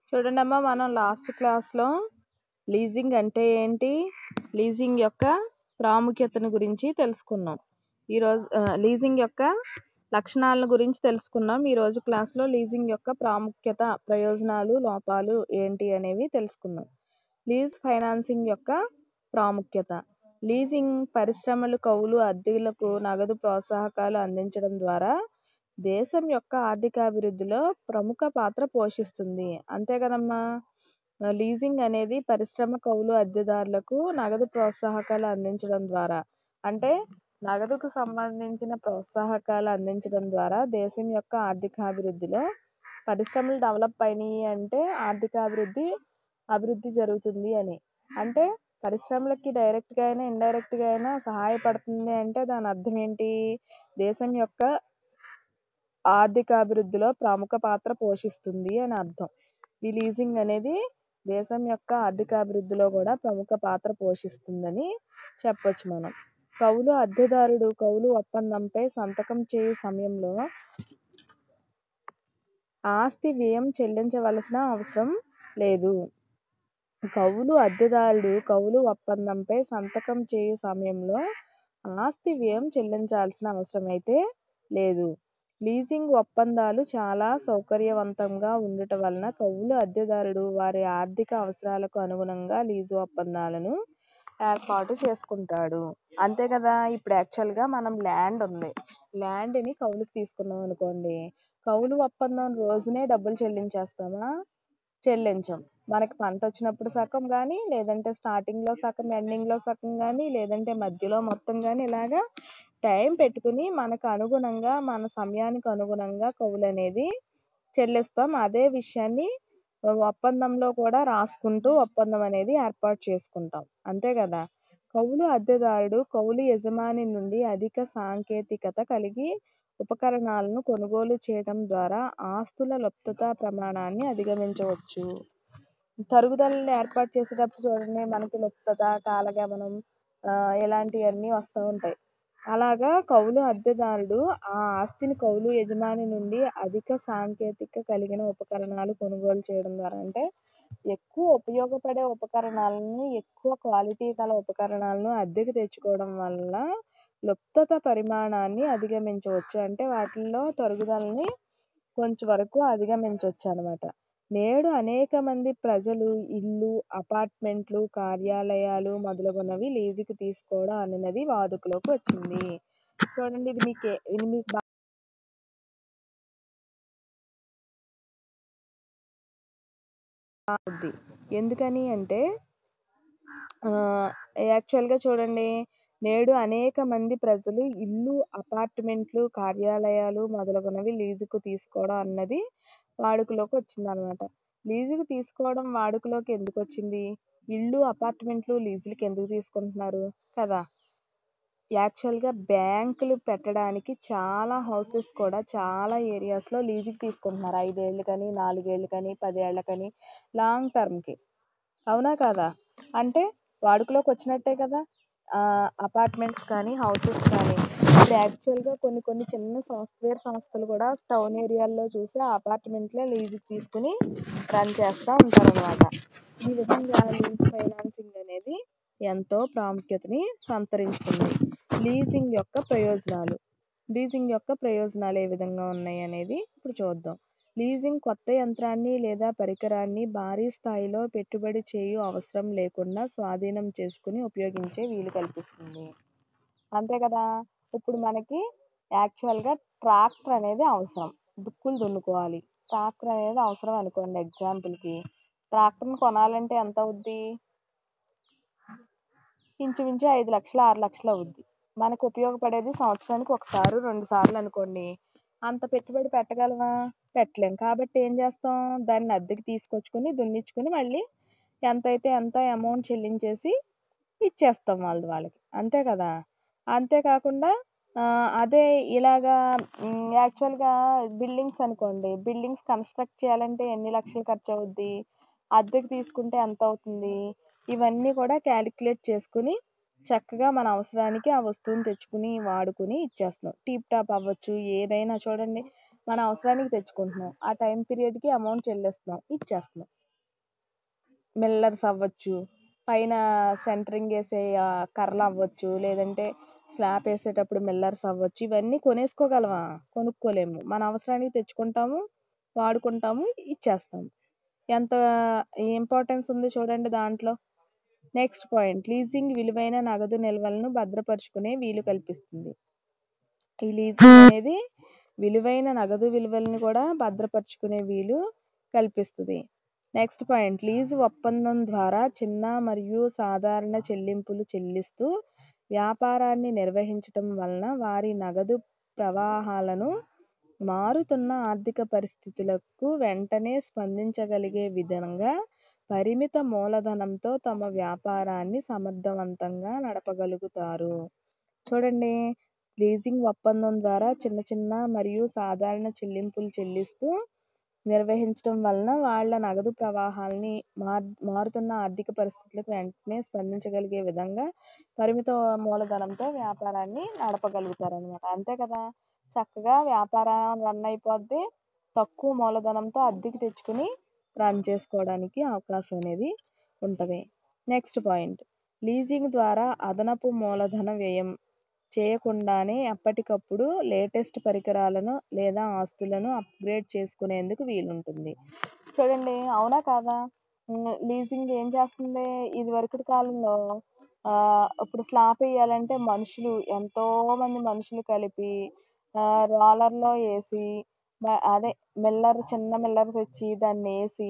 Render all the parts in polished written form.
చూడండమ్మా, మనం లాస్ట్ క్లాస్లో లీజింగ్ అంటే ఏంటి, లీజింగ్ యొక్క ప్రాముఖ్యతను గురించి తెలుసుకున్నాం. ఈరోజు లీజింగ్ యొక్క లక్షణాలను గురించి తెలుసుకున్నాం. ఈరోజు క్లాస్లో లీజింగ్ యొక్క ప్రాముఖ్యత, ప్రయోజనాలు, లోపాలు ఏంటి అనేవి తెలుసుకుందాం. లీజ్ ఫైనాన్సింగ్ యొక్క ప్రాముఖ్యత. లీజింగ్ పరిశ్రమలు, కౌలు, అద్దెలకు నగదు ప్రోత్సాహకాలు అందించడం ద్వారా దేశం యొక్క ఆర్థికాభివృద్ధిలో ప్రముఖ పాత్ర పోషిస్తుంది. అంతే కదమ్మా. లీజింగ్ అనేది పరిశ్రమ, కౌలు, అద్దెదారులకు నగదు ప్రోత్సాహకాలు అందించడం ద్వారా, అంటే నగదుకు సంబంధించిన ప్రోత్సాహకాలు అందించడం ద్వారా దేశం యొక్క ఆర్థికాభివృద్ధిలో పరిశ్రమలు డెవలప్ అయినాయి అంటే అభివృద్ధి జరుగుతుంది అని. అంటే పరిశ్రమలకి డైరెక్ట్గా అయినా ఇండైరెక్ట్గా అయినా సహాయపడుతుంది అంటే దాని అర్థం ఏంటి, దేశం యొక్క ఆర్థికాభివృద్ధిలో ప్రముఖ పాత్ర పోషిస్తుంది అని అర్థం. ఈ లీజింగ్ అనేది దేశం యొక్క ఆర్థికాభివృద్ధిలో కూడా ప్రముఖ పాత్ర పోషిస్తుందని చెప్పొచ్చు మనం. కౌలు, అద్దెదారుడు కౌలు ఒప్పందంపై సంతకం చేయు సమయంలో ఆస్తి వ్యయం చెల్లించవలసిన అవసరం లేదు. కౌలు అద్దెదారుడు కౌలు ఒప్పందంపై సంతకం చేయు సమయంలో ఆస్తి వ్యయం చెల్లించాల్సిన అవసరం అయితే లేదు. లీజింగ్ ఒప్పందాలు చాలా సౌకర్యవంతంగా ఉండటం వలన కౌలు అద్దెదారుడు వారి ఆర్థిక అవసరాలకు అనుగుణంగా లీజు ఒప్పందాలను ఏర్పాటు చేసుకుంటాడు. అంతే కదా. ఇప్పుడు యాక్చువల్గా మనం ల్యాండ్ ఉంది, ల్యాండ్ని కౌలుకి తీసుకున్నాం అనుకోండి, కౌలు ఒప్పందం రోజునే డబ్బులు చెల్లించేస్తామా? చెల్లించం. మనకి పంట వచ్చినప్పుడు సగం కానీ, లేదంటే స్టార్టింగ్లో సగం, ఎండింగ్లో సగం కానీ, లేదంటే మధ్యలో మొత్తం కానీ, ఇలాగా టైం పెట్టుకుని మనకు అనుగుణంగా, మన సమయానికి అనుగుణంగా కౌలు అనేది చెల్లిస్తాం. అదే విషయాన్ని ఒప్పందంలో కూడా రాసుకుంటూ ఒప్పందం అనేది ఏర్పాటు చేసుకుంటాం. అంతే కదా. కౌలు అద్దెదారుడు కౌలు యజమాని నుండి అధిక సాంకేతికత కలిగి ఉపకరణాలను కొనుగోలు చేయడం ద్వారా ఆస్తుల లభ్యత ప్రమాణాన్ని అధిగమించవచ్చు. తరుగుదలని ఏర్పాటు చేసేటప్పుడు చూడండి, మనకి లభ్యత, కాలగమనం ఇలాంటివన్నీ వస్తూ ఉంటాయి. అలాగా కౌలు అద్దెదారుడు ఆ ఆస్తిని కౌలు యజమాని నుండి అధిక సాంకేతిక కలిగిన ఉపకరణాలు కొనుగోలు చేయడం ద్వారా, అంటే ఎక్కువ ఉపయోగపడే ఉపకరణాలను, ఎక్కువ క్వాలిటీ గల ఉపకరణాలను అద్దెకు తెచ్చుకోవడం వల్ల లభ్యత పరిమాణాన్ని అధిగమించవచ్చు. అంటే వాటిల్లో తరుగుదలని కొంచెం వరకు అధిగమించవచ్చు అనమాట. నేడు అనేక మంది ప్రజలు ఇల్లు, అపార్ట్మెంట్లు, కార్యాలయాలు మొదలగునవి లీజుకి తీసుకోవడం అనేది వాడుకలోకి వచ్చింది. చూడండి, ఇది మీకు బాగుంది. ఎందుకని అంటే యాక్చువల్గా చూడండి, నేడు అనేక మంది ప్రజలు ఇల్లు, అపార్ట్మెంట్లు, కార్యాలయాలు మొదలగునవి లీజుకు తీసుకోవడం అన్నది వాడుకలోకి వచ్చిందనమాట. లీజుకు తీసుకోవడం వాడుకలోకి ఎందుకు వచ్చింది? ఇల్లు, అపార్ట్మెంట్లు లీజులకి ఎందుకు తీసుకుంటున్నారు కదా. యాక్చువల్గా బ్యాంకులు పెట్టడానికి చాలా హౌసెస్ కూడా చాలా ఏరియాస్లో లీజుకి తీసుకుంటున్నారు. 5 ఏళ్ళు కానీ, 4 ఏళ్ళు కానీ, 10 ఏళ్ళకని, లాంగ్ టర్మ్కి. అవునా కదా. అంటే వాడుకలోకి వచ్చినట్టే కదా. అపార్ట్మెంట్స్ కానీ, హౌసెస్ కానీ. ఇప్పుడు యాక్చువల్గా కొన్ని చిన్న సాఫ్ట్వేర్ సంస్థలు కూడా టౌన్ ఏరియాల్లో చూసి అపార్ట్మెంట్లే లీజుకి తీసుకుని రన్ చేస్తూ ఉంటారనమాట. ఈ విధంగా లీజ్ ఫైనాన్సింగ్ అనేది ఎంతో ప్రాముఖ్యతని సంతరించుకుంది. లీజింగ్ యొక్క ప్రయోజనాలు ఏ విధంగా ఉన్నాయి అనేది ఇప్పుడు చూద్దాం. లీజింగ్ కొత్త యంత్రాన్ని లేదా పరికరాన్ని భారీ స్థాయిలో పెట్టుబడి చేయు అవసరం లేకుండా స్వాధీనం చేసుకుని ఉపయోగించే వీలు కల్పిస్తుంది. అంతే కదా. ఇప్పుడు మనకి యాక్చువల్గా ట్రాక్టర్ అనేది అవసరం, దుక్కులు దున్నుకోవాలి. ట్రాక్టర్ అనేది అవసరం అనుకోండి. ఎగ్జాంపుల్కి ట్రాక్టర్ని కొనాలంటే ఎంత అవుద్ది? ఇంచుమించు 5 లక్షలు, 6 లక్షలు అవుద్ది. మనకు ఉపయోగపడేది సంవత్సరానికి 1 సారి, 2 సార్లు అనుకోండి. అంత పెట్టుబడి పెట్టగలమా? పెట్టలేం. కాబట్టి ఏం చేస్తాం, దాన్ని అద్దెకి తీసుకొచ్చుకొని దున్నించుకొని మళ్ళీ ఎంతైతే అంత అమౌంట్ చెల్లించేసి ఇచ్చేస్తాం వాళ్ళకి. అంతే కదా. అంతేకాకుండా అదే ఇలాగా యాక్చువల్గా బిల్డింగ్స్ అనుకోండి, బిల్డింగ్స్ కన్స్ట్రక్ట్ చేయాలంటే ఎన్ని లక్షలు ఖర్చు అవుద్ది, అద్దెకి తీసుకుంటే ఎంత అవుతుంది, ఇవన్నీ కూడా క్యాలిక్యులేట్ చేసుకుని చక్కగా మన అవసరానికి ఆ వస్తువుని తెచ్చుకుని వాడుకుని ఇచ్చేస్తున్నాం. టీప్ టాప్ అవ్వచ్చు, ఏదైనా చూడండి. మన అవసరానికి తెచ్చుకుంటున్నాం. ఆ టైం పీరియడ్‌కి అమౌంట్ చెల్లిస్తున్నాం, ఇచ్చేస్తున్నాం. మిల్లర్స్ అవ్వచ్చు, పైన సెంటరింగ్ వేసే కర్రలు అవ్వచ్చు, లేదంటే స్లాబ్ వేసేటప్పుడు మిల్లర్స్ అవ్వచ్చు. ఇవన్నీ కొనేసుకోగలమా? కొనుక్కోలేము. మన అవసరానికి తెచ్చుకుంటాము, వాడుకుంటాము, ఇచ్చేస్తాము. ఎంత ఇంపార్టెన్స్ ఉంది చూడండి దాంట్లో. నెక్స్ట్ పాయింట్, లీజింగ్ విలువైన నగదు నిల్వలను భద్రపరుచుకునే వీలు కల్పిస్తుంది. ఈ లీజింగ్ అనేది విలువైన నగదు విలువలను కూడా భద్రపరుచుకునే వీలు కల్పిస్తుంది. నెక్స్ట్ పాయింట్, లీజు ఒప్పందం ద్వారా చిన్న మరియు సాధారణ చెల్లింపులు చెల్లిస్తూ వ్యాపారాన్ని నిర్వహించటం వలన వారి నగదు ప్రవాహాలను మారుతున్న ఆర్థిక పరిస్థితులకు వెంటనే స్పందించగలిగే విధంగా పరిమిత మూలధనంతో తమ వ్యాపారాన్ని సమర్థవంతంగా నడపగలుగుతారు. చూడండి, లీజింగ్ ఒప్పందం ద్వారా చిన్న చిన్న మరియు సాధారణ చెల్లింపులు చెల్లిస్తూ నిర్వహించడం వలన వాళ్ళ నగదు ప్రవాహాలని మారుతున్న ఆర్థిక పరిస్థితులకు వెంటనే స్పందించగలిగే విధంగా పరిమిత మూలధనంతో వ్యాపారాన్ని నడపగలుగుతారనమాట. అంతే కదా, చక్కగా వ్యాపారం రన్ అయిపోద్ది. తక్కువ మూలధనంతో అద్దెకి తెచ్చుకుని రన్ చేసుకోవడానికి అవకాశం అనేది ఉంటుంది. నెక్స్ట్ పాయింట్, లీజింగ్ ద్వారా అదనపు మూలధన వ్యయం చేయకుండానే ఎప్పటికప్పుడు లేటెస్ట్ పరికరాలను లేదా ఆస్తులను అప్గ్రేడ్ చేసుకునేందుకు వీలుంటుంది. చూడండి, అవునా కాదా? లీజింగ్ ఏం చేస్తుంది? ఇది వరకటి కాలంలో ఇప్పుడు స్లాబ్ వేయాలంటే మనుషులు, ఎంతోమంది మనుషులు కలిపి రోలర్లో వేసి, అదే మిల్లర్, చిన్న మిల్లర్ తెచ్చి దాన్ని వేసి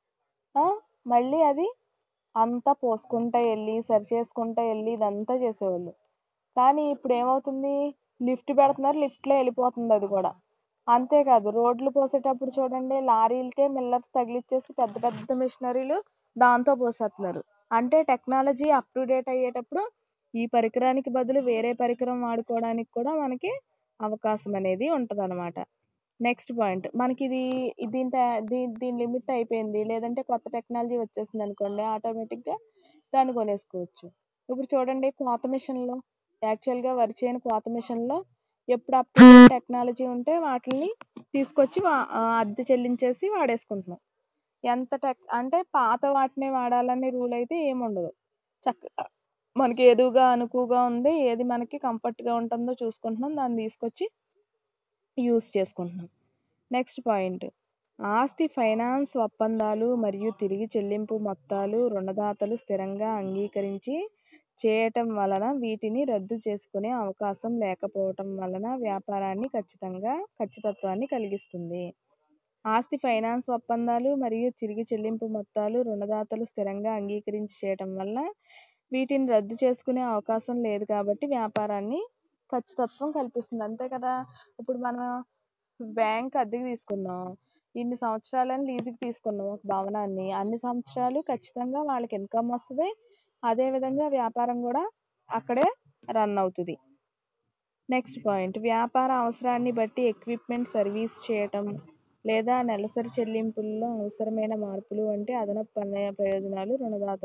మళ్ళీ అది అంతా పోసుకుంటూ వెళ్ళి సరి చేసుకుంటూ వెళ్ళి ఇదంతా చేసేవాళ్ళు. కానీ ఇప్పుడు ఏమవుతుంది? లిఫ్ట్ పెడుతున్నారు, లిఫ్ట్లో వెళ్ళిపోతుంది అది కూడా. అంతేకాదు, రోడ్లు పోసేటప్పుడు చూడండి, లారీలకే మిల్లర్స్ తగిలిచ్చేసి పెద్ద పెద్ద మిషనరీలు దాంతో పోసేస్తున్నారు. అంటే టెక్నాలజీ అప్ టు డేట్ అయ్యేటప్పుడు ఈ పరికరానికి బదులు వేరే పరికరం వాడుకోవడానికి కూడా మనకి అవకాశం అనేది ఉంటుందన్నమాట. నెక్స్ట్ పాయింట్, మనకి దీని లిమిట్ అయిపోయింది, లేదంటే కొత్త టెక్నాలజీ వచ్చేసింది అనుకోండి, ఆటోమేటిక్గా దాన్ని కొనేసుకోవచ్చు. ఇప్పుడు చూడండి, కోత మిషన్లో, యాక్చువల్గా వరి చేను కోత మిషన్లో ఎప్పుడు అప్ టు డేట్ టెక్నాలజీ ఉంటే వాటిని తీసుకొచ్చి అద్దె చెల్లించేసి వాడేసుకుంటున్నాం. అంటే పాత వాటినే వాడాలని రూల్ అయితే ఏముండదు. చక్కగా మనకి ఎదురుగా అనుకువగా ఉంది, ఏది మనకి కంఫర్ట్గా ఉంటుందో చూసుకుంటున్నాం, దాన్ని తీసుకొచ్చి యూస్ చేసుకుంటున్నాం. నెక్స్ట్ పాయింట్, ఆస్తి ఫైనాన్స్ ఒప్పందాలు మరియు తిరిగి చెల్లింపు మొత్తాలు రుణదాతలు స్థిరంగా అంగీకరించి చేయటం వలన వీటిని రద్దు చేసుకునే అవకాశం లేకపోవటం వలన వ్యాపారాన్ని ఖచ్చితత్వాన్ని కలిగిస్తుంది. ఆస్తి ఫైనాన్స్ ఒప్పందాలు మరియు తిరిగి చెల్లింపు మొత్తాలు రుణదాతలు స్థిరంగా అంగీకరించి చేయటం వల్ల వీటిని రద్దు చేసుకునే అవకాశం లేదు కాబట్టి వ్యాపారాన్ని ఖచ్చితత్వం కల్పిస్తుంది. అంతే కదా, ఇప్పుడు మనం బ్యాంక్ అద్దెకి తీసుకున్నాం, ఇన్ని సంవత్సరాలని లీజుకి తీసుకున్నాం ఒక భవనాన్ని, అన్ని సంవత్సరాలు ఖచ్చితంగా వాళ్ళకి ఇన్కమ్ వస్తుంది. అదేవిధంగా వ్యాపారం కూడా అక్కడే రన్ అవుతుంది. నెక్స్ట్ పాయింట్, వ్యాపార అవసరాన్ని బట్టి ఎక్విప్మెంట్ సర్వీస్ చేయటం లేదా నెలసరి చెల్లింపుల్లో అవసరమైన మార్పులు వంటి అదనపు ప్రయోజనాలు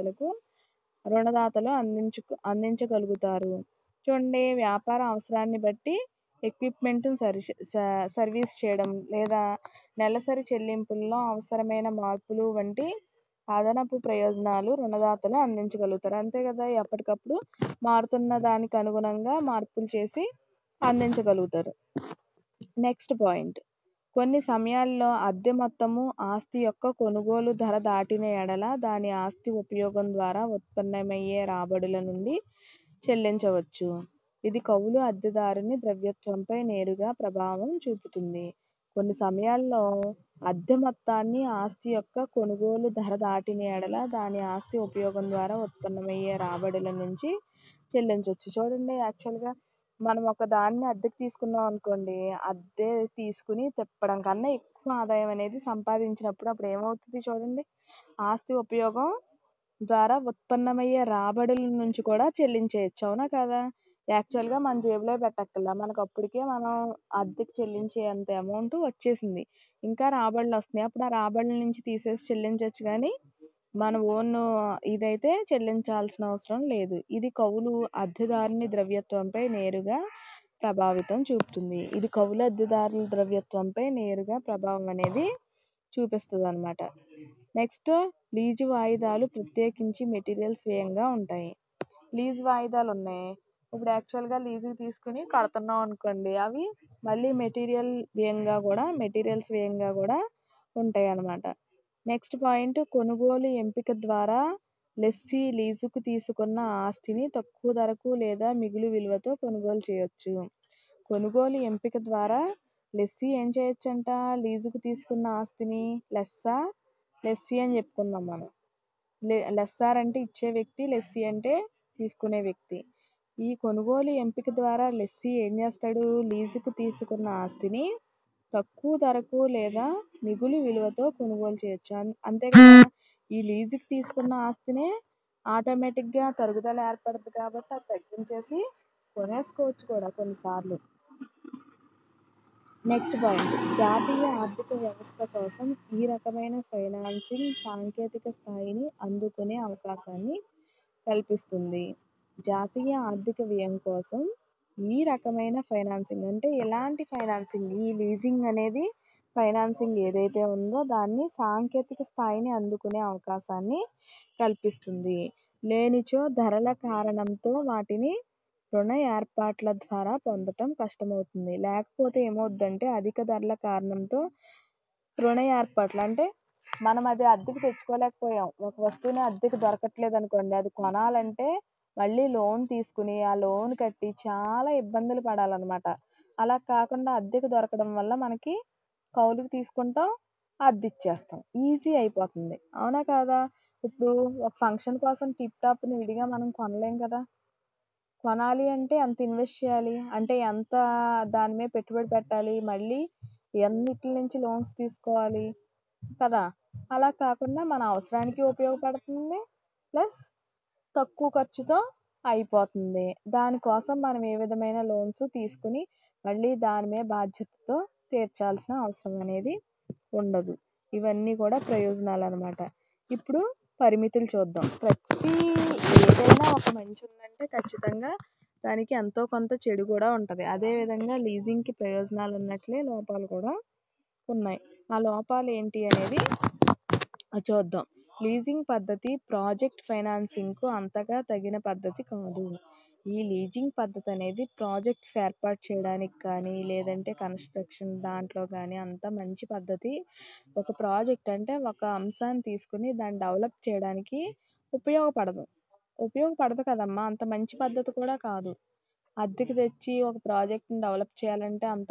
రుణదాతలు అందించగలుగుతారు. చూడండి, వ్యాపార అవసరాన్ని బట్టి ఎక్విప్మెంట్ను సర్వీస్ చేయడం లేదా నెలసరి చెల్లింపుల్లో అవసరమైన మార్పులు వంటి అదనపు ప్రయోజనాలు రుణదాతలు అందించగలుగుతారు. అంతే కదా, ఎప్పటికప్పుడు మారుతున్న దానికి అనుగుణంగా మార్పులు చేసి అందించగలుగుతారు. నెక్స్ట్ పాయింట్, కొన్ని సమయాల్లో అద్దె మొత్తము ఆస్తి యొక్క కొనుగోలు ధర దాటిన ఎడల దాని ఆస్తి ఉపయోగం ద్వారా ఉత్పన్నమయ్యే రాబడుల నుండి చెల్లించవచ్చు. ఇది కౌలు అద్దెదారుని ద్రవ్యత్వంపై నేరుగా ప్రభావం చూపుతుంది. కొన్ని సమయాల్లో అద్దె మొత్తాన్ని ఆస్తి యొక్క కొనుగోలు ధర దాటిన ఎడల దాని ఆస్తి ఉపయోగం ద్వారా ఉత్పన్నమయ్యే రాబడుల నుంచి చెల్లించవచ్చు. చూడండి, యాక్చువల్గా మనం ఒక దాన్ని అద్దెకి తీసుకున్నాం అనుకోండి, అద్దె తీసుకుని తిప్పడం కన్నా ఎక్కువ ఆదాయం అనేది సంపాదించినప్పుడు అప్పుడు ఏమవుతుంది చూడండి, ఆస్తి ఉపయోగం ద్వారా ఉత్పన్నమయ్యే రాబడుల నుంచి కూడా చెల్లించేయచ్చు. అవునా కదా, యాక్చువల్గా మన జేబులో పెట్టక్కర్లా, మనకు అప్పటికే మనం అద్దెకి చెల్లించేంత అమౌంట్ వచ్చేసింది, ఇంకా రాబడులు వస్తున్నాయి. అప్పుడు ఆ రాబడుల నుంచి తీసేసి చెల్లించవచ్చు. కానీ మన ఓన్ ఇదైతే చెల్లించాల్సిన అవసరం లేదు. ఇది కౌలు అద్దెదారుని ద్రవ్యత్వంపై నేరుగా ప్రభావితం చూపుతుంది. ఇది కౌలు అద్దెదారుల ద్రవ్యత్వంపై నేరుగా ప్రభావం అనేది చూపిస్తుంది అన్నమాట. నెక్స్ట్, లీజు వాయిదాలు ప్రత్యేకించి మెటీరియల్ స్వయంగా ఉంటాయి. లీజ్ వాయిదాలు ఉన్నాయి. ఇప్పుడు యాక్చువల్గా లీజుకి తీసుకుని కడుతున్నాం అనుకోండి, అవి మళ్ళీ మెటీరియల్స్ వ్యయంగా కూడా ఉంటాయి అన్నమాట. నెక్స్ట్ పాయింట్, కొనుగోలు ఎంపిక ద్వారా లెస్సీ లీజుకు తీసుకున్న ఆస్తిని తక్కువ ధరకు లేదా మిగులు విలువతో కొనుగోలు చేయొచ్చు. కొనుగోలు ఎంపిక ద్వారా లెస్సీ ఏం చేయొచ్చంట? లీజుకు తీసుకున్న ఆస్తిని లెస్సీ అని చెప్పుకున్నాం మనం. లెస్సార్ అంటే ఇచ్చే వ్యక్తి, లెస్సీ అంటే తీసుకునే వ్యక్తి. ఈ కొనుగోలు ఎంపిక ద్వారా లెస్సీ ఏం చేస్తాడు? లీజుకు తీసుకున్న ఆస్తిని తక్కువ ధరకు లేదా మిగులు విలువతో కొనుగోలు చేయొచ్చు. అంతే కదా, ఈ లీజుకి తీసుకున్న ఆస్తినే ఆటోమేటిక్గా తరుగుదల ఏర్పడుతుంది కాబట్టి అది తగ్గించేసి కొనేసుకోవచ్చు కూడా కొన్నిసార్లు. నెక్స్ట్ పాయింట్, జాతీయ ఆర్థిక వ్యవస్థ కోసం ఈ రకమైన ఫైనాన్సింగ్ సాంకేతిక స్థాయిని అందుకునే అవకాశాన్ని కల్పిస్తుంది. జాతీయ ఆర్థిక వ్యయం కోసం ఈ రకమైన ఫైనాన్సింగ్ అంటే ఎలాంటి ఫైనాన్సింగ్? ఈ లీజింగ్ అనేది ఫైనాన్సింగ్ ఏదైతే ఉందో దాన్ని సాంకేతిక స్థాయిని అందుకునే అవకాశాన్ని కల్పిస్తుంది. లేనిచో ధరల కారణంతో వాటిని రుణ ఏర్పాట్ల ద్వారా పొందటం కష్టమవుతుంది. లేకపోతే ఏమవుద్దంటే అధిక ధరల కారణంతో రుణ ఏర్పాట్లు అంటే మనం అది అద్దెకు తెచ్చుకోలేకపోయాం, ఒక వస్తువుని అద్దెకు దొరకట్లేదు అనుకోండి, అది కొనాలంటే మళ్ళీ లోన్ తీసుకుని ఆ లోన్ కట్టి చాలా ఇబ్బందులు పడాలన్నమాట. అలా కాకుండా అద్దెకు దొరకడం వల్ల మనకి కౌలుకు తీసుకుంటాం, అద్దె ఇచ్చేస్తాం, ఈజీ అయిపోతుంది. అవునా కాదా? ఇప్పుడు ఒక ఫంక్షన్ కోసం టిప్ టాప్ని విడిగా మనం కొనలేం కదా. కొనాలి అంటే ఎంత ఇన్వెస్ట్ చేయాలి, అంటే ఎంత దాని మీద పెట్టుబడి పెట్టాలి, మళ్ళీ ఎన్నిటి నుంచి లోన్స్ తీసుకోవాలి కదా. అలా కాకుండా మన అవసరానికి ఉపయోగపడుతుంది, ప్లస్ తక్కువ ఖర్చుతో అయిపోతుంది. దానికోసం మనం ఏ విధమైన లోన్స్ తీసుకుని మళ్ళీ దాని మీద బాధ్యతతో తీర్చాల్సిన అవసరం అనేది ఉండదు. ఇవన్నీ కూడా ప్రయోజనాలు అన్నమాట. ఇప్పుడు పరిమితులు చూద్దాం. ఏదైనా ఒక మంచి ఉందంటే ఖచ్చితంగా దానికి ఎంతో కొంత చెడు కూడా ఉంటుంది. అదేవిధంగా లీజింగ్కి ప్రయోజనాలు ఉన్నట్లే లోపాలు కూడా ఉన్నాయి. ఆ లోపాలు ఏంటి అనేది చూద్దాం. లీజింగ్ పద్ధతి ప్రాజెక్ట్ ఫైనాన్సింగ్కు అంతగా తగిన పద్ధతి కాదు. ఈ లీజింగ్ పద్ధతి అనేది ప్రాజెక్ట్స్ ఏర్పాటు చేయడానికి కానీ లేదంటే కన్స్ట్రక్షన్ దాంట్లో కానీ అంత మంచి పద్ధతి. ఒక ప్రాజెక్ట్ అంటే ఒక అంశాన్ని తీసుకుని దాన్ని డెవలప్ చేయడానికి ఉపయోగపడదు కదమ్మా, అంత మంచి పద్ధతి కూడా కాదు. అద్దెకి తెచ్చి ఒక ప్రాజెక్ట్ని డెవలప్ చేయాలంటే అంత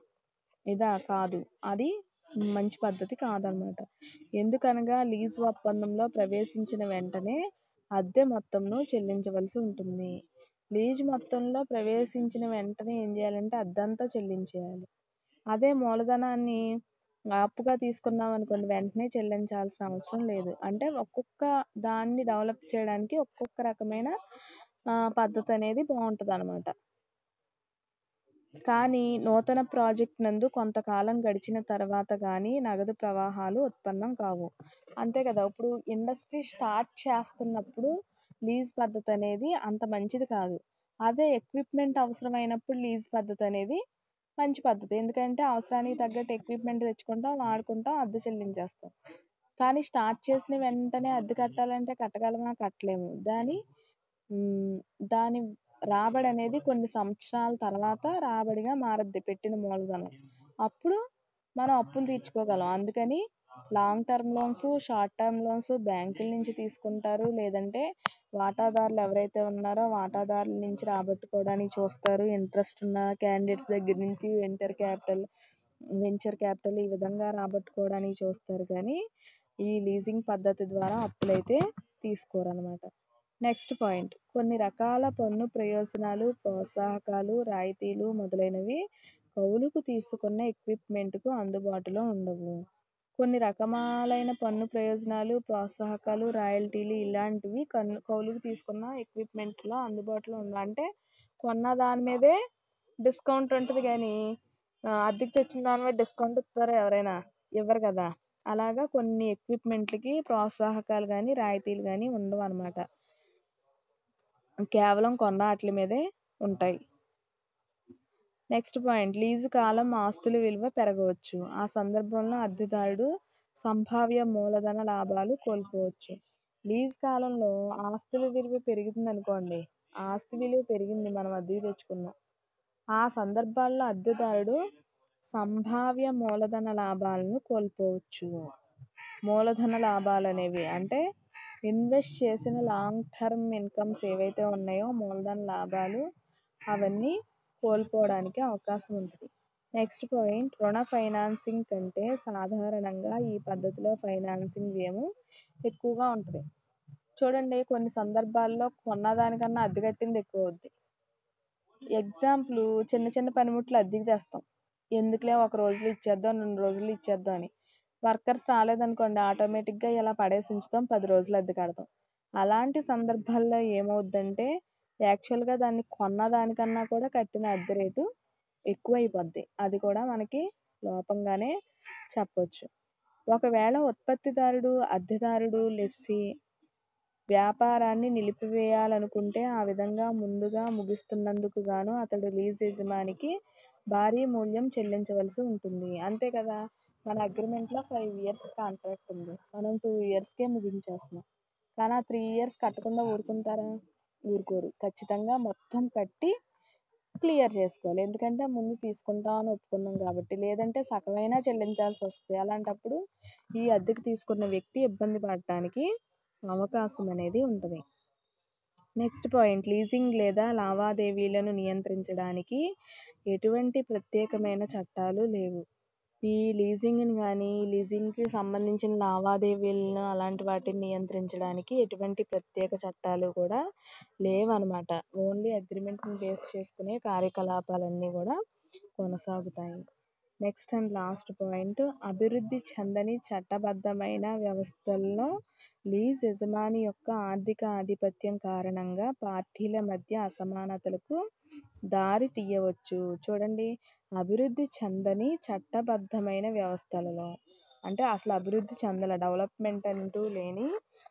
కాదు, అది మంచి పద్ధతి కాదనమాట. ఎందుకనగా లీజు ఒప్పందంలో ప్రవేశించిన వెంటనే అద్దె మొత్తంను చెల్లించవలసి ఉంటుంది. లీజు మొత్తంలో ప్రవేశించిన వెంటనే ఏం చేయాలంటే అద్దంతా చెల్లించేయాలి. అదే మూలధనాన్ని అప్పుగా తీసుకున్నాం అనుకోండి, వెంటనే చెల్లించాల్సిన అవసరం లేదు. అంటే ఒక్కొక్క దాన్ని డెవలప్ చేయడానికి ఒక్కొక్క రకమైన పద్ధతి అనేది బాగుంటుంది అన్నమాట. కానీ నూతన ప్రాజెక్ట్ నందు కొంతకాలం గడిచిన తర్వాత కానీ నగదు ప్రవాహాలు ఉత్పన్నం కావు. అంతే కదా, ఇప్పుడు ఇండస్ట్రీ స్టార్ట్ చేస్తున్నప్పుడు లీజ్ పద్ధతి అనేది అంత మంచిది కాదు. అదే ఎక్విప్మెంట్ అవసరమైనప్పుడు లీజ్ పద్ధతి అనేది మంచి పద్ధతి. ఎందుకంటే అవసరానికి తగ్గట్టు ఎక్విప్మెంట్ తెచ్చుకుంటాం, వాడుకుంటాం, అద్దె చెల్లించేస్తాం. కానీ స్టార్ట్ చేసిన వెంటనే అద్దె కట్టాలంటే కట్టగలమా? కట్టలేము. దాని రాబడి అనేది కొన్ని సంవత్సరాల తర్వాత రాబడిగా మారద్ది పెట్టిన మూలధనం. అప్పుడు మనం అప్పులు తీర్చుకోగలం. అందుకని long term loans, short term loans బ్యాంకుల నుంచి తీసుకుంటారు, లేదంటే వాటాదారులు ఎవరైతే ఉన్నారో వాటాదారుల నుంచి రాబట్టుకోవడానికి చూస్తారు. ఇంట్రెస్ట్ ఉన్న క్యాండిడేట్స్ దగ్గర నుంచి వెంచర్ క్యాపిటల్ ఈ విధంగా రాబట్టుకోవడానికి చూస్తారు. కానీ ఈ లీజింగ్ పద్ధతి ద్వారా అప్పులైతే తీసుకోరన్నమాట. నెక్స్ట్ పాయింట్, కొన్ని రకాల పన్ను ప్రయోజనాలు, ప్రోత్సాహకాలు, రాయితీలు మొదలైనవి కౌలుకు తీసుకున్న ఎక్విప్మెంట్కు అందుబాటులో ఉండవు. కొన్ని రకాలైన పన్ను ప్రయోజనాలు, ప్రోత్సాహకాలు, రాయల్టీలు ఇలాంటివి కౌలుకు తీసుకున్న ఎక్విప్మెంట్లో అందుబాటులో ఉండవు. అంటే కొన్న దాని మీదే డిస్కౌంట్ ఉంటుంది, కానీ అద్దెకి తెచ్చిన దాని మీద డిస్కౌంట్ ఇస్తారా? ఎవరైనా ఇవ్వరు కదా. అలాగా కొన్ని ఎక్విప్మెంట్లకి ప్రోత్సాహకాలు కానీ రాయితీలు కానీ ఉండవు అన్నమాట. కేవలం కొన్న వాటి మీదే ఉంటాయి. నెక్స్ట్ పాయింట్, లీజు కాలం ఆస్తుల విలువ పెరగవచ్చు. ఆ సందర్భంలో అద్దెదారుడు సంభావ్య మూలధన లాభాలు కోల్పోవచ్చు. లీజ్ కాలంలో ఆస్తుల విలువ పెరిగింది అనుకోండి, ఆస్తి విలువ పెరిగింది, మనం అద్దెకి తెచ్చుకున్నాం. ఆ సందర్భాల్లో అద్దెదారుడు సంభావ్య మూలధన లాభాలను కోల్పోవచ్చు. మూలధన లాభాలు అనేవి అంటే ఇన్వెస్ట్ చేసిన లాంగ్ టర్మ్ ఇన్కమ్స్ ఏవైతే ఉన్నాయో మూలధన లాభాలు అవన్నీ కోల్పోవడానికి అవకాశం ఉంటుంది. నెక్స్ట్ పాయింట్, రుణ ఫైనాన్సింగ్ కంటే సాధారణంగా ఈ పద్ధతిలో ఫైనాన్సింగ్ వ్యయం ఎక్కువగా ఉంటుంది. చూడండి, కొన్ని సందర్భాల్లో కొన్నదానికన్నా అద్దె కట్టింది ఎక్కువ అవుద్ది. ఎగ్జాంపుల్, చిన్న చిన్న పనిముట్లు అద్దెకి తెస్తాం, ఎందుకులే ఒక రోజులో ఇచ్చేద్దాం 2 రోజులు ఇచ్చేద్దాం అని. వర్కర్స్ రాలేదనుకోండి, ఆటోమేటిక్గా ఇలా పడేసి ఉంచుతాం, 10 రోజులు అద్దె కడతాం. అలాంటి సందర్భాల్లో ఏమవుద్దంటే యాక్చువల్గా దాన్ని కొన్న దానికన్నా కూడా కట్టిన అద్దె రేటు ఎక్కువ అయిపోద్ది. అది కూడా మనకి లోపంగానే చెప్పొచ్చు. ఒకవేళ ఉత్పత్తిదారుడు అద్దెదారుడు లెస్సీ వ్యాపారాన్ని నిలిపివేయాలనుకుంటే ఆ విధంగా ముందుగా ముగిస్తున్నందుకు గాను అతడు లీజ్ యజమానికి భారీ మూల్యం చెల్లించవలసి ఉంటుంది. అంతే కదా, మన అగ్రిమెంట్లో 5 ఇయర్స్ కాంట్రాక్ట్ ఉంది, మనం 2 ఇయర్స్కే ముగించేస్తున్నాం. కానీ ఆ 3 ఇయర్స్ కట్టకుండా ఊరుకుంటారా? ఊరుకోరు. ఖచ్చితంగా మొత్తం కట్టి క్లియర్ చేసుకోవాలి. ఎందుకంటే ముందు తీసుకుంటామని ఒప్పుకున్నాం కాబట్టి. లేదంటే సగమైనా చెల్లించాల్సి వస్తుంది. అలాంటప్పుడు ఈ అద్దెకు తీసుకున్న వ్యక్తి ఇబ్బంది పడటానికి అవకాశం అనేది ఉంటుంది. నెక్స్ట్ పాయింట్, లీజింగ్ లేదా లావాదేవీలను నియంత్రించడానికి ఎటువంటి ప్రత్యేకమైన చట్టాలు లేవు. ఈ లీజింగ్ని కానీ లీజింగ్కి సంబంధించిన లావాదేవీలను అలాంటి వాటిని నియంత్రించడానికి ఎటువంటి ప్రత్యేక చట్టాలు కూడా లేవన్నమాట. ఓన్లీ అగ్రిమెంట్ని బేస్ చేసుకునే కార్యకలాపాలన్నీ కూడా కొనసాగుతాయి. నెక్స్ట్ అండ్ లాస్ట్ పాయింట్, అభివృద్ధి చెందని చట్టబద్ధమైన వ్యవస్థల్లో లీజ్ యజమాని యొక్క ఆర్థిక ఆధిపత్యం కారణంగా పార్టీల మధ్య అసమానతలకు దారి తీయవచ్చు. చూడండి, అభివృద్ధి చెందని చట్టబద్ధమైన వ్యవస్థలలో అంటే అసలు అభివృద్ధి చెందల డెవలప్మెంట్ అంటూ లేని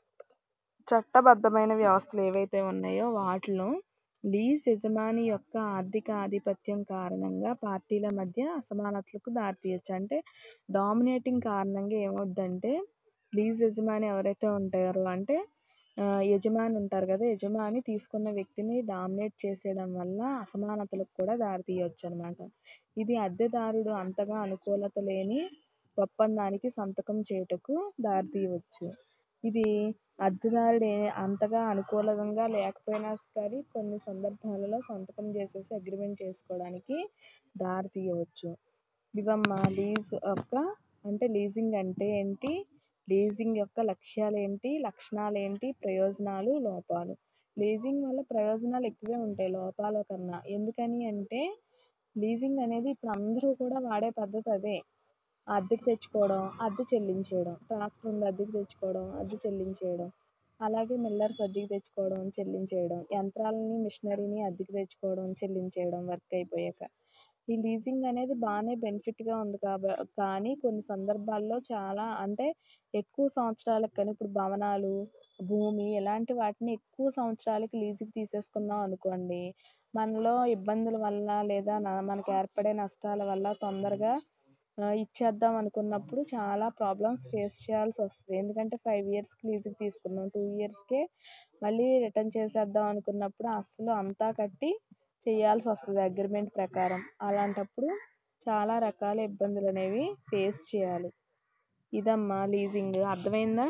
చట్టబద్ధమైన వ్యవస్థలు ఏవైతే ఉన్నాయో వాటిలో లీజ్ యజమాని యొక్క ఆర్థిక ఆధిపత్యం కారణంగా పార్టీల మధ్య అసమానతలకు దారితీయచ్చు. అంటే డామినేటింగ్ కారణంగా ఏమవుద్దంటే లీజ్ యజమాని ఎవరైతే ఉంటారో అంటే యజమాని ఉంటారు కదా, యజమాని తీసుకున్న వ్యక్తిని డామినేట్ చేసేయడం వల్ల అసమానతలకు కూడా దారితీయవచ్చు అనమాట. ఇది అద్దెదారుడు అంతగా అనుకూలత లేని ఒప్పందానికి సంతకం చేయుటకు దారితీయవచ్చు. ఇది అద్దెదారుడు అంతగా అనుకూలంగా లేకపోయినా కానీ కొన్ని సందర్భాలలో సంతకం చేసేసి అగ్రిమెంట్ చేసుకోవడానికి దారితీయవచ్చు. ఇవమ్మా లీజ్ యొక్క అంటే లీజింగ్ అంటే ఏంటి, లీజింగ్ యొక్క లక్ష్యాలు ఏంటి, లక్షణాలు ఏంటి, ప్రయోజనాలు, లోపాలు. లీజింగ్ వల్ల ప్రయోజనాలు ఎక్కువే ఉంటాయి లోపాల కన్నా. ఎందుకని అంటే లీజింగ్ అనేది ఇప్పుడు అందరూ కూడా వాడే పద్ధతి అదే. అద్దెకి తెచ్చుకోవడం, అద్దె చెల్లించేయడం. ట్రాక్టర్ ఉంది అద్దెకి తెచ్చుకోవడం, అద్దె చెల్లించేయడం. అలాగే మిల్లర్స్ అద్దెకి తెచ్చుకోవడం, చెల్లించేయడం. యంత్రాలని మిషనరీని అద్దెకి తెచ్చుకోవడం, చెల్లించేయడం వర్క్ అయిపోయాక. ఈ లీజింగ్ అనేది బాగానే బెనిఫిట్గా ఉంది కానీ కొన్ని సందర్భాల్లో చాలా అంటే ఎక్కువ సంవత్సరాలకు కానీ ఇప్పుడు భవనాలు, భూమి ఇలాంటి వాటిని ఎక్కువ సంవత్సరాలకి లీజుకి తీసేసుకున్నాం అనుకోండి, మనలో ఇబ్బందుల వల్ల లేదా మనకు ఏర్పడే నష్టాల వల్ల తొందరగా ఇచ్చేద్దాం అనుకున్నప్పుడు చాలా ప్రాబ్లమ్స్ ఫేస్ చేయాల్సి వస్తుంది. ఎందుకంటే 5 ఇయర్స్కి లీజుకి తీసుకున్నాం, 2 ఇయర్స్కే మళ్ళీ రిటర్న్ చేసేద్దాం అనుకున్నప్పుడు అసలు అంతా కట్టి చేయాల్సి వస్తుంది అగ్రిమెంట్ ప్రకారం. అలాంటప్పుడు చాలా రకాల ఇబ్బందులు అనేవి ఫేస్ చేయాలి. ఇదమ్మా లీజింగ్. అర్థమైందా?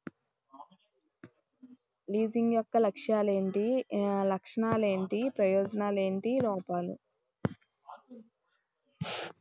లీజింగ్ యొక్క లక్ష్యాలు ఏంటి, లక్షణాలు ఏంటి, ప్రయోజనాలు ఏంటి, లోపాలు.